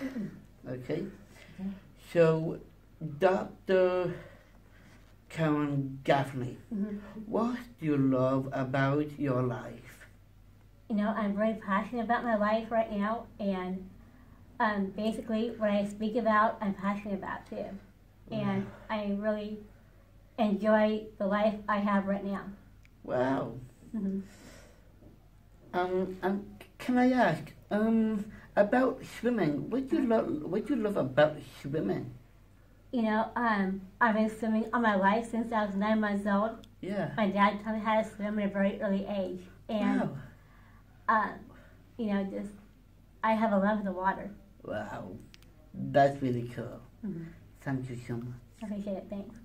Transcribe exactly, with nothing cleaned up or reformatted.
Okay. Okay. So, Doctor Karen Gaffney, mm-hmm. what do you love about your life? You know, I'm very passionate about my life right now, and um, basically what I speak about, I'm passionate about too. And I really enjoy the life I have right now. Wow. Mm-hmm. Um, um, can I ask, um, about swimming, what do you love, what do you love about swimming? You know, um, I've been swimming all my life since I was nine months old. Yeah. My dad taught me how to swim at a very early age. And, wow. um, you know, just, I have a love of the water. Wow. That's really cool. Mm-hmm. Thank you so much. I appreciate it. Thanks.